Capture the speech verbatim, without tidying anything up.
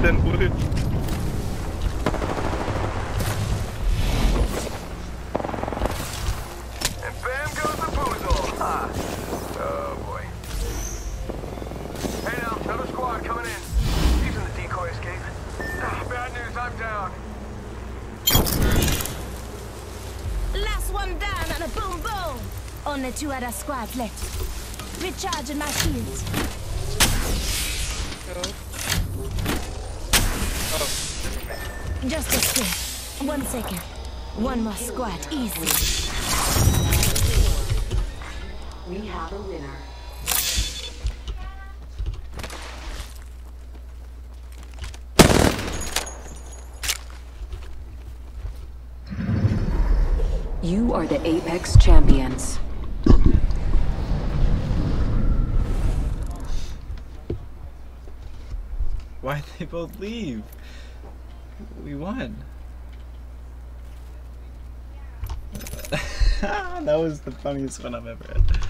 then wood. And bam goes the boozle. Ha! Oh boy. Hey now, another squad coming in. Using the decoy escape. Ah, bad news, I'm down. Last one down and a boom boom. Only two other squads left. Recharging my shields. Oh. Just a second. One second. One more squad, easy. We have a winner. You are the Apex champions. Why'd they both leave? We won. That was the funniest one I've ever had.